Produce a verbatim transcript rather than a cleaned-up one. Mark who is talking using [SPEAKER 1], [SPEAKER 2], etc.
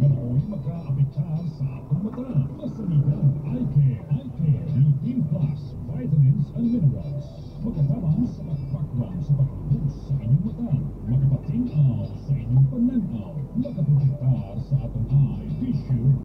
[SPEAKER 1] Mao'y magkaapektar sa atong mata. Masaligan, eye care, eye care, Lutein Plus, vitamins and minerals. Magkatabang sa pagpakbang sa paghubog sa inyong mata. Makapatinaw sa inyong pananaw. Makaprotektar sa atong eye tissue